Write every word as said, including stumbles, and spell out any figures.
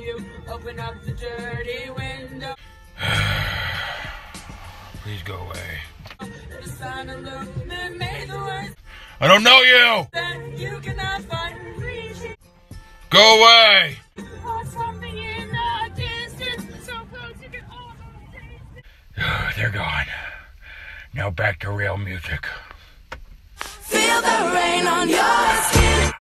you. Open up the dirty window. Please go away. The sun illuminate the words I don't know you! that you cannot find. Go away! Something in the distance, so close you can almost taste it. They're gone. Now back to real music. Feel the rain on your skin.